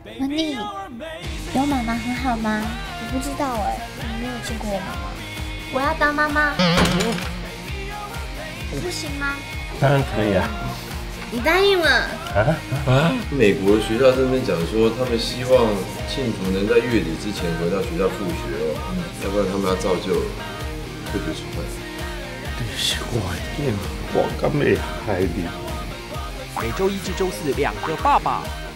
文妮，有妈妈很好吗？我不知道你没有见过我妈妈。我要当妈妈，不行吗？ 当然可以啊。 你答应了美国的学校这边讲说，他们希望庆祝能在月底之前回到学校复学要不然他们要照旧退学处分。 你是我的，我敢没害你。 每周一至周四，两个爸爸